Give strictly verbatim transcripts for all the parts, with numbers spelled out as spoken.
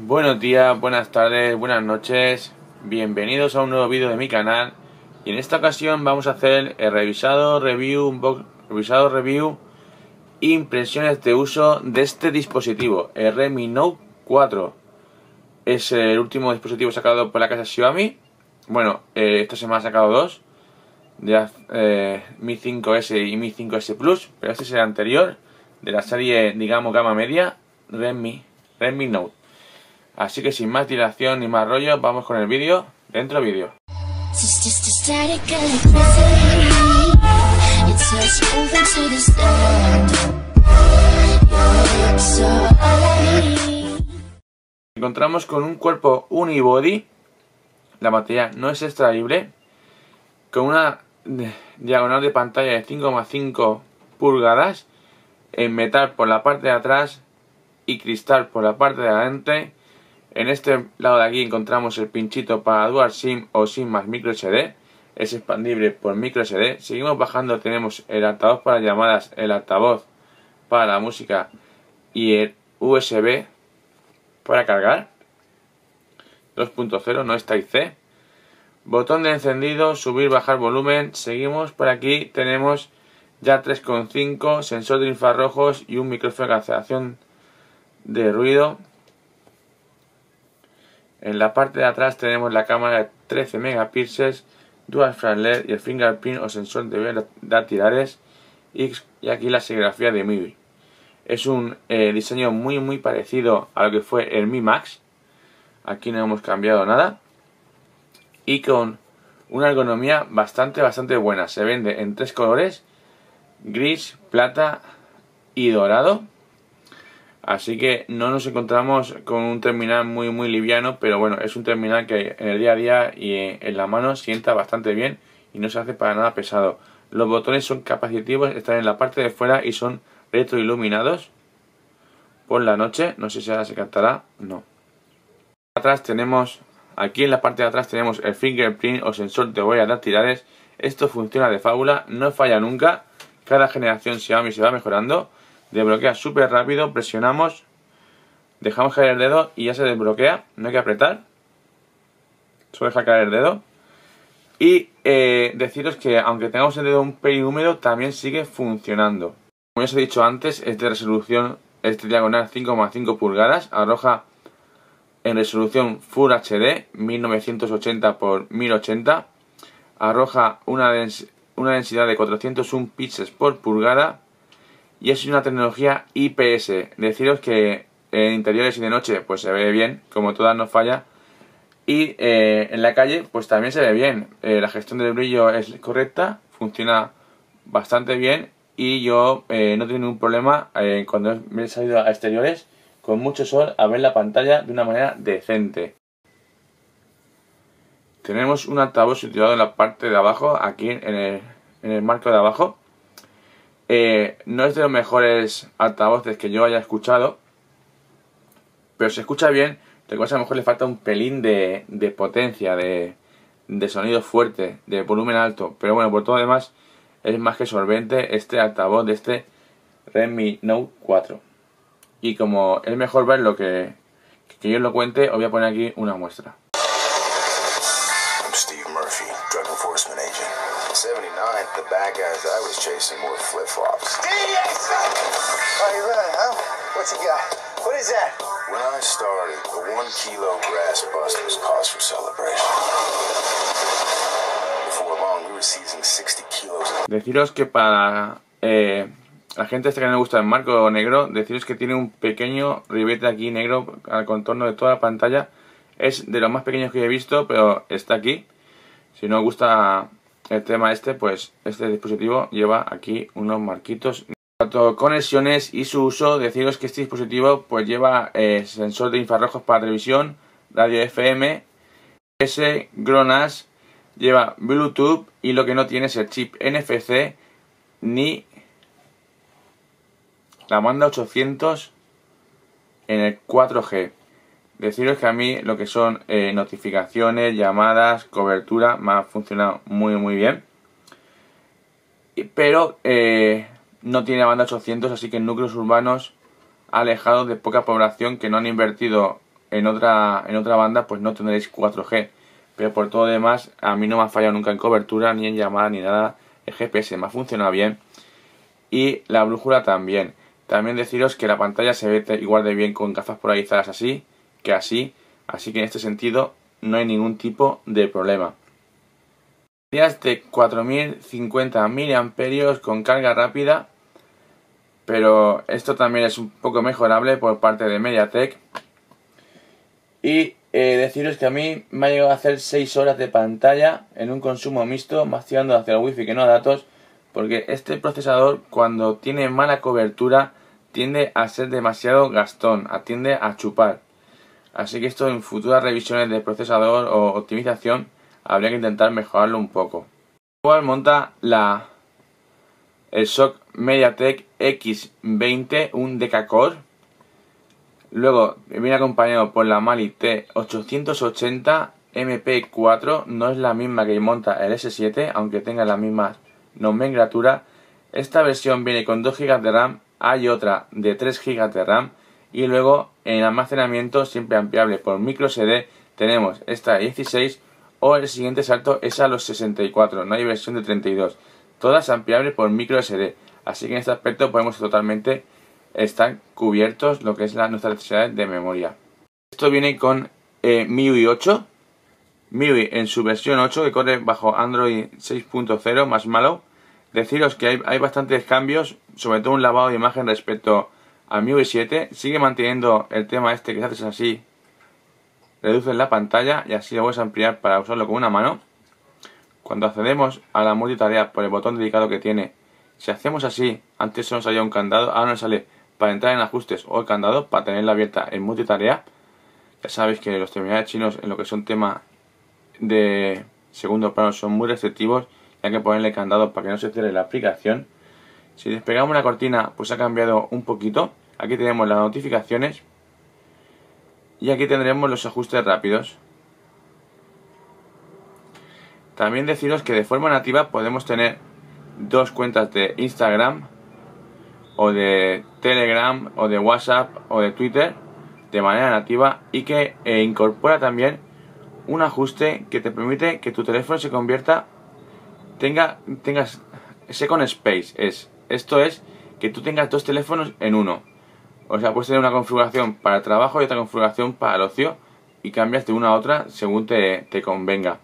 Buenos días, buenas tardes, buenas noches, bienvenidos a un nuevo vídeo de mi canal. Y en esta ocasión vamos a hacer el revisado review, un poco revisado review, impresiones de uso de este dispositivo, el Redmi Note cuatro. Es el último dispositivo sacado por la casa Xiaomi. Bueno, eh, esta semana ha sacado dos, de eh, Mi cinco ese y Mi cinco ese Plus, pero este es el anterior, de la serie, digamos, gama media, Redmi, Redmi Note. Así que sin más dilación ni más rollo, vamos con el vídeo, dentro vídeo. Encontramos con un cuerpo unibody, la batería no es extraíble, con una diagonal de pantalla de cinco coma cinco pulgadas, en metal por la parte de atrás y cristal por la parte de adelante. En este lado de aquí encontramos el pinchito para Dual SIM o SIM más micro S D. Es expandible por micro S D. Seguimos bajando, tenemos el altavoz para llamadas, el altavoz para la música y el U S B para cargar. dos punto cero, no es Type-C. Botón de encendido, subir, bajar volumen. Seguimos por aquí, tenemos ya tres coma cinco, sensor de infrarrojos y un micrófono de cancelación de ruido. En la parte de atrás tenemos la cámara de trece megapíxeles, dual flash L E D y el fingerprint o sensor de huellas dactilares, y aquí la serigrafía de M I U I. Es un eh, diseño muy muy parecido a lo que fue el Mi Max. Aquí no hemos cambiado nada. Y con una ergonomía bastante bastante buena. Se vende en tres colores: gris, plata y dorado. Así que no nos encontramos con un terminal muy muy liviano, pero bueno, es un terminal que en el día a día y en la mano sienta bastante bien y no se hace para nada pesado. Los botones son capacitivos, están en la parte de fuera y son retroiluminados por la noche. No sé si ahora se captará, no. Atrás tenemos, aquí en la parte de atrás tenemos el fingerprint o sensor de huellas dactilares. Esto funciona de fábula, no falla nunca. Cada generación Xiaomi se va mejorando. Desbloquea súper rápido, presionamos, dejamos caer el dedo y ya se desbloquea, no hay que apretar, solo deja caer el dedo. Y eh, deciros que aunque tengamos el dedo un pelín húmedo, también sigue funcionando. Como ya os he dicho antes, es de resolución, es de diagonal cinco coma cinco pulgadas, arroja en resolución Full H D mil novecientos ochenta por mil ochenta, arroja una, dens una densidad de cuatrocientos uno píxeles por pulgada. Y es una tecnología I P S. Deciros que en interiores y de noche pues se ve bien, como todas no falla. Y eh, en la calle pues también se ve bien. Eh, la gestión del brillo es correcta, funciona bastante bien. Y yo eh, no tengo ningún problema eh, cuando me he salido a exteriores con mucho sol a ver la pantalla de una manera decente. Tenemos un altavoz situado en la parte de abajo, aquí en el, en el marco de abajo. Eh, no es de los mejores altavoces que yo haya escuchado, pero se escucha bien. Lo que pasa, a lo mejor le falta un pelín de, de potencia, de, de sonido fuerte, de volumen alto. Pero bueno, por todo lo demás es más que solvente este altavoz de este Redmi Note cuatro. Y como es mejor verlo que, que yo os lo cuente, os voy a poner aquí una muestra. seventy-nine, the bad guys I was chasing were flip-flops. D X! Oh, you running, huh? What you got? What is that? When I started, the one kilo grass bust was cause for celebration. Before long, we were seizing sixty kilos. Deciros que para eh, la gente esta que no le gusta el marco negro, deciros que tiene un pequeño ribete aquí negro al contorno de toda la pantalla. Es de los más pequeños que he visto, pero está aquí. Si no os gusta el tema este, pues este dispositivo lleva aquí unos marquitos. En cuanto a conexiones y su uso, deciros que este dispositivo pues lleva eh, sensor de infrarrojos para televisión, radio F M, S, GLONASS, lleva Bluetooth y lo que no tiene es el chip N F C ni la banda ochocientos en el cuatro G. Deciros que a mí lo que son eh, notificaciones, llamadas, cobertura me ha funcionado muy muy bien. Pero eh, no tiene banda ochocientos, así que en núcleos urbanos alejados de poca población que no han invertido en otra, en otra banda pues no tendréis cuatro G. Pero por todo lo demás, a mí no me ha fallado nunca en cobertura, ni en llamada, ni nada. El G P S me ha funcionado bien. Y la brújula también. También deciros que la pantalla se ve igual de bien con gafas polarizadas así que así. Así que en este sentido no hay ningún tipo de problema. Baterías de cuatro mil cincuenta miliamperios con carga rápida. Pero esto también es un poco mejorable por parte de MediaTek. Y eh, deciros que a mí me ha llegado a hacer seis horas de pantalla en un consumo mixto, más tirando hacia el wifi que no a datos, porque este procesador cuando tiene mala cobertura tiende a ser demasiado gastón, tiende a chupar. Así que esto en futuras revisiones de procesador o optimización habría que intentar mejorarlo un poco. Igual monta la el S O C MediaTek X veinte, un decacore. Luego viene acompañado por la Mali T ochocientos ochenta M P cuatro, no es la misma que monta el S siete, aunque tenga la misma nomenclatura. Esta versión viene con dos gigas de RAM, hay otra de tres gigas de RAM, y luego en almacenamiento siempre ampliable por micro S D tenemos esta de dieciséis o el siguiente salto es a los sesenta y cuatro, no hay versión de treinta y dos, todas ampliables por micro S D, así que en este aspecto podemos totalmente están cubiertos lo que es la, nuestra necesidad de memoria. Esto viene con eh, M I U I ocho, M I U I en su versión ocho que corre bajo Android seis punto cero más malo. Deciros que hay, hay bastantes cambios, sobre todo un lavado de imagen respecto a M I U I siete. Sigue manteniendo el tema este que si haces así, reduces la pantalla y así lo puedes ampliar para usarlo con una mano. Cuando accedemos a la multitarea por el botón dedicado que tiene, si hacemos así, antes solo salía un candado, ahora nos sale para entrar en ajustes o el candado para tenerla abierta en multitarea. Ya sabéis que los terminales chinos en lo que son temas de segundo plano son muy restrictivos y hay que ponerle candado para que no se cierre la aplicación. Si despegamos la cortina pues ha cambiado un poquito. Aquí tenemos las notificaciones y aquí tendremos los ajustes rápidos. También deciros que de forma nativa podemos tener dos cuentas de Instagram o de Telegram o de WhatsApp o de Twitter de manera nativa y que eh, incorpora también un ajuste que te permite que tu teléfono se convierta tenga tengas Second Space. Es, esto es que tú tengas dos teléfonos en uno. O sea, puedes tener una configuración para el trabajo y otra configuración para el ocio y cambias de una a otra según te, te convenga.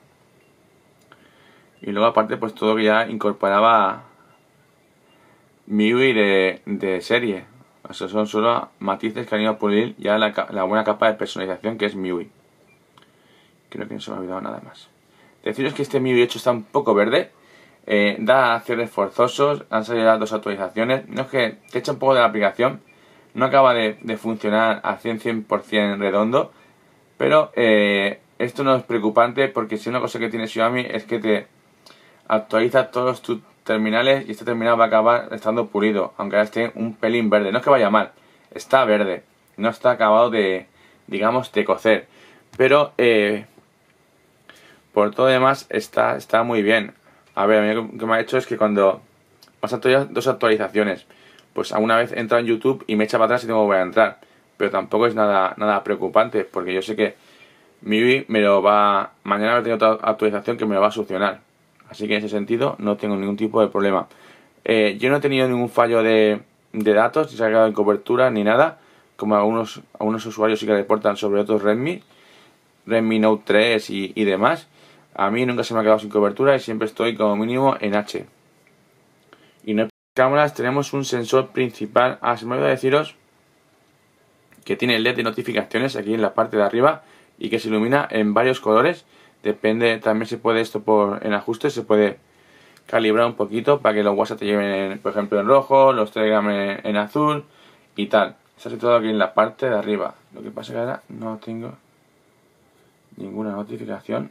Y luego aparte pues todo que ya incorporaba M I U I de, de serie. O sea, son solo matices que han ido a pulir ya la, la buena capa de personalización que es M I U I. Creo que no se me ha olvidado nada más. Deciros que este M I U I ocho está un poco verde. Eh, da cierres forzosos. Han salido las dos actualizaciones. No es que te echa un poco de la aplicación. No acaba de, de funcionar al cien por cien redondo. Pero eh, esto no es preocupante porque si una cosa que tiene Xiaomi es que te actualiza todos tus terminales y este terminal va a acabar estando pulido, aunque ahora esté un pelín verde. No es que vaya mal, está verde, no está acabado de, digamos, de cocer, pero eh, por todo demás está, está muy bien. A ver, a mí lo que me ha hecho es que cuando pasan dos actualizaciones, pues alguna vez entra en YouTube y me echa para atrás y tengo que volver a entrar, pero tampoco es nada, nada preocupante, porque yo sé que M I U I me lo va, mañana va a tener otra actualización que me lo va a solucionar. Así que en ese sentido no tengo ningún tipo de problema. Eh, yo no he tenido ningún fallo de, de datos, ni se ha quedado en cobertura, ni nada. Como algunos, algunos usuarios sí que reportan sobre otros Redmi. Redmi Note tres y, y demás. A mí nunca se me ha quedado sin cobertura y siempre estoy como mínimo en H. Y en cámaras tenemos un sensor principal. Ah, se me olvidó deciros que tiene L E D de notificaciones aquí en la parte de arriba y que se ilumina en varios colores. Depende, también se puede esto por en ajustes, se puede calibrar un poquito para que los WhatsApp te lleven, en, por ejemplo, en rojo, los Telegram en, en azul y tal. Está situado aquí en la parte de arriba. Lo que pasa es que ahora no tengo ninguna notificación.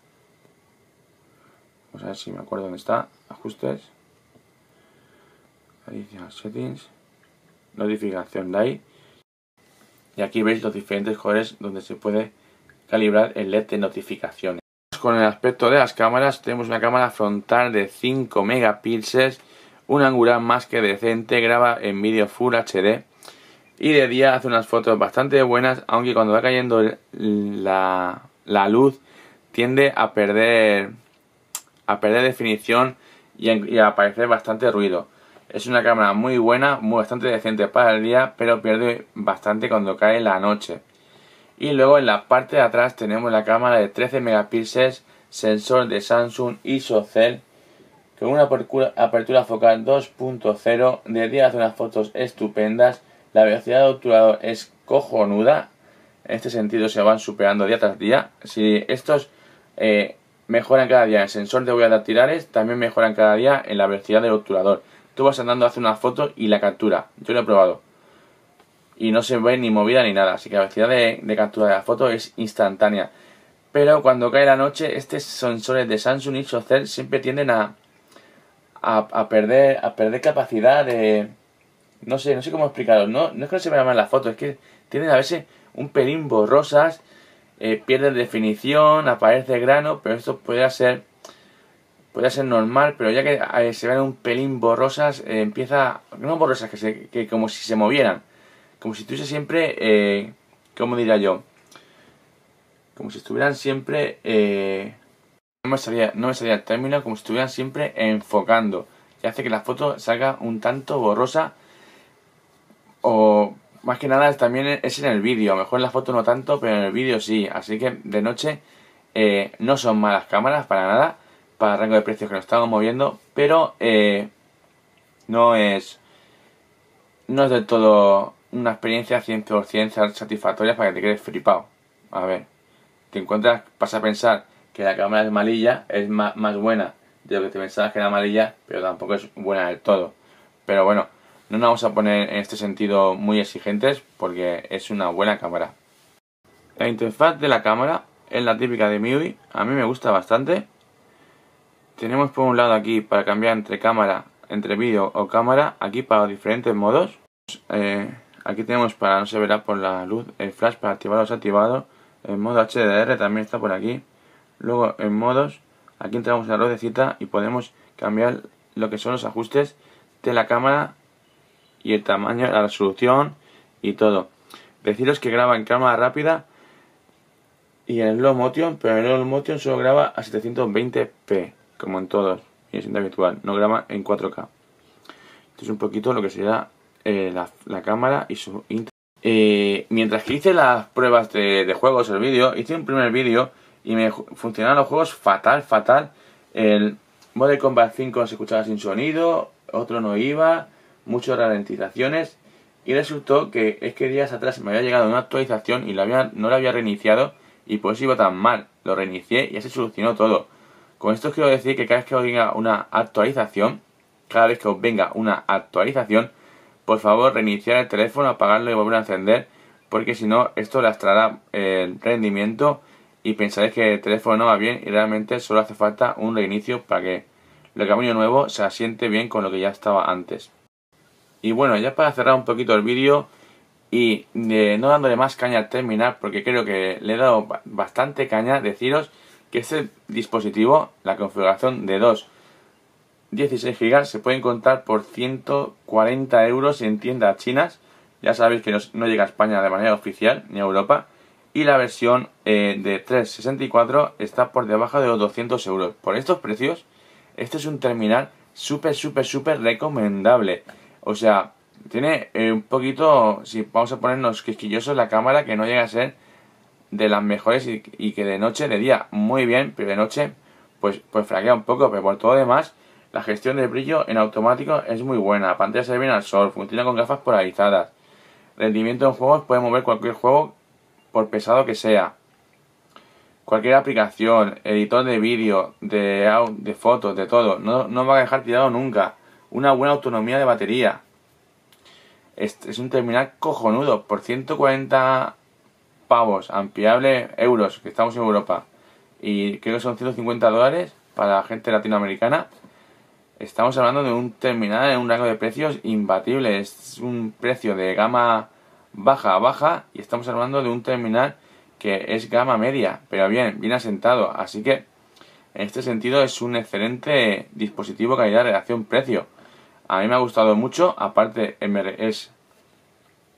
Vamos a ver si me acuerdo dónde está. Ajustes. Additional settings. Notificación de ahí. Y aquí veis los diferentes colores donde se puede calibrar el L E D de notificaciones. Con el aspecto de las cámaras, tenemos una cámara frontal de cinco megapíxeles, un angular más que decente, graba en vídeo Full H D. y de día hace unas fotos bastante buenas, aunque cuando va cayendo la, la luz tiende a perder a perder definición y, en, y a aparecer bastante ruido. Es una cámara muy buena, muy bastante decente para el día, pero pierde bastante cuando cae la noche. Y luego en la parte de atrás tenemos la cámara de trece megapíxeles, sensor de Samsung ISOCELL, con una apertura focal dos punto cero, de día hace unas fotos estupendas, la velocidad de obturador es cojonuda, en este sentido se van superando día tras día. Si estos eh, mejoran cada día en el sensor de huellas dactilares, también mejoran cada día en la velocidad del obturador. Tú vas andando, hace una foto y la captura, yo lo he probado. Y no se ve ni movida ni nada, así que la velocidad de, de captura de la foto es instantánea. Pero cuando cae la noche, estos sensores de Samsung ISOCELL siempre tienden a, a, a, perder, a perder capacidad de... No sé, no sé cómo explicarlo. No, no es que no se vea mal la foto, es que tienden a verse un pelín borrosas, eh, pierden definición, aparece grano, pero esto podría ser, podría ser normal, pero ya que eh, se ven un pelín borrosas, eh, empieza... No borrosas, que, se, que como si se movieran. Como si estuviese siempre, eh, ¿cómo diría yo? Como si estuvieran siempre, eh, no me salía, no me salía el término, como si estuvieran siempre enfocando. Y hace que la foto salga un tanto borrosa. O más que nada también es en el vídeo. A lo mejor en la foto no tanto, pero en el vídeo sí. Así que de noche eh, no son malas cámaras para nada. Para el rango de precios que nos estamos moviendo. Pero eh, no es, no es del todo una experiencia cien por cien satisfactoria para que te quedes flipado. A ver, te encuentras, vas a pensar que la cámara es malilla, es más, más buena de lo que te pensabas que era malilla, pero tampoco es buena del todo. Pero bueno, no nos vamos a poner en este sentido muy exigentes porque es una buena cámara. La interfaz de la cámara es la típica de M I U I, a mí me gusta bastante. Tenemos por un lado aquí para cambiar entre cámara, entre vídeo o cámara, aquí para los diferentes modos. Eh, Aquí tenemos, para no se verá por la luz, el flash para activar o desactivado. El modo H D R también está por aquí. Luego en modos, aquí entramos en la ruedecita y podemos cambiar lo que son los ajustes de la cámara y el tamaño, la resolución y todo. Deciros que graba en cámara rápida y en slow motion, pero en slow motion solo graba a setecientos veinte p, como en todos, y es habitual, no graba en cuatro K. Esto es un poquito lo que será Eh, la, la cámara y su internet. Eh, mientras que hice las pruebas de, de juegos, el vídeo, hice un primer vídeo y me funcionaron los juegos fatal, fatal. El Mortal Kombat cinco se escuchaba sin sonido, otro no iba, muchas ralentizaciones, y resultó que es que días atrás me había llegado una actualización y la había, no la había reiniciado y por eso iba tan mal. Lo reinicié y ya se solucionó todo. Con esto quiero decir que cada vez que os venga una actualización, cada vez que os venga una actualización, por favor, reiniciar el teléfono, apagarlo y volver a encender, porque si no, esto lastrará el rendimiento y pensaréis que el teléfono no va bien y realmente solo hace falta un reinicio para que el cambio nuevo se asiente bien con lo que ya estaba antes. Y bueno, ya para cerrar un poquito el vídeo y de, no dándole más caña al terminar, porque creo que le he dado bastante caña, deciros que este dispositivo, la configuración de dos dieciséis gigas, se puede encontrar por ciento cuarenta euros en tiendas chinas. Ya sabéis que no, no llega a España de manera oficial, ni a Europa. Y la versión eh, de trescientos sesenta y cuatro está por debajo de los doscientos euros. Por estos precios, este es un terminal súper, súper, súper recomendable. O sea, tiene eh, un poquito, si vamos a ponernos quisquillosos, la cámara que no llega a ser de las mejores y, y que de noche, de día muy bien, pero de noche pues, pues fraquea un poco, pero por todo lo demás, la gestión del brillo en automático es muy buena. La pantalla se ve bien al sol, funciona con gafas polarizadas. Rendimiento en juegos, puede mover cualquier juego por pesado que sea. Cualquier aplicación, editor de vídeo, de, de fotos, de todo. No, no va a dejar tirado nunca. Una buena autonomía de batería. Este es un terminal cojonudo. Por ciento cuarenta pavos, ampliable euros, que estamos en Europa. Y creo que son ciento cincuenta dólares para la gente latinoamericana. Estamos hablando de un terminal en un rango de precios imbatible. Es un precio de gama baja a baja y estamos hablando de un terminal que es gama media, pero bien, bien asentado. Así que en este sentido es un excelente dispositivo calidad-relación-precio. A mí me ha gustado mucho, aparte es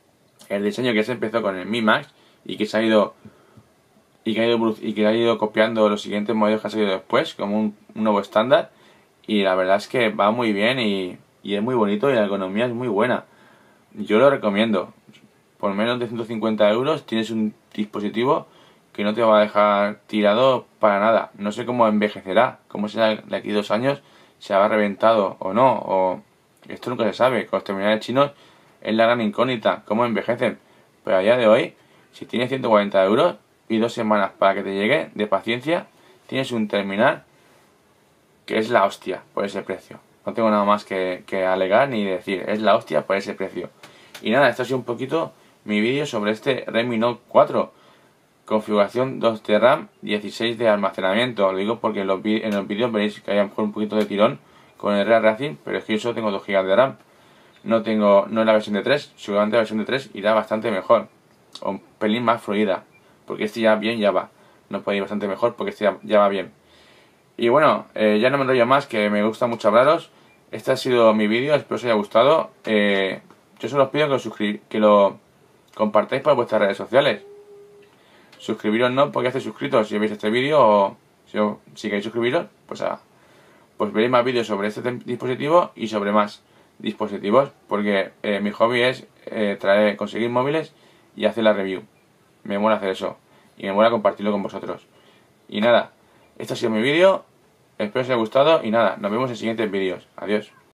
el diseño que se empezó con el Mi Max y que se ha ido y que ha ido, y que ha ido copiando los siguientes modelos que han salido después como un, un nuevo estándar, y la verdad es que va muy bien y, y es muy bonito y la economía es muy buena. Yo lo recomiendo. Por menos de ciento cincuenta euros tienes un dispositivo que no te va a dejar tirado para nada. No sé cómo envejecerá, cómo será de aquí a dos años, si habrá reventado o no, o esto nunca se sabe. Con los terminales chinos es la gran incógnita, cómo envejecen. Pero a día de hoy, si tienes ciento cuarenta euros y dos semanas para que te llegue, de paciencia, tienes un terminal que es la hostia por ese precio. No tengo nada más que, que alegar ni decir, es la hostia por ese precio. Y nada, esto ha sido un poquito mi vídeo sobre este Redmi Note cuatro. Configuración dos de RAM, dieciséis de almacenamiento. Lo digo porque en los, en los vídeos veréis que hay a lo mejor un poquito de tirón con el Ray Racing, pero es que yo solo tengo dos gigas de RAM. No tengo, no es la versión de tres, seguramente la versión de tres irá bastante mejor, o un pelín más fluida, porque este ya bien ya va. No puede ir bastante mejor porque este ya, ya va bien. Y bueno, eh, ya no me enrollo más, que me gusta mucho hablaros. Este ha sido mi vídeo, espero os haya gustado. Eh, yo solo os pido que lo, suscri que lo compartáis por vuestras redes sociales. Suscribiros no, porque estáis suscritos si veis este vídeo, o si, si queréis suscribiros, pues, a, pues veréis más vídeos sobre este dispositivo y sobre más dispositivos, porque eh, mi hobby es eh, traer, conseguir móviles y hacer la review. Me mola hacer eso y me mola compartirlo con vosotros. Y nada, este ha sido mi vídeo, espero os haya gustado y nada, nos vemos en siguientes vídeos. Adiós.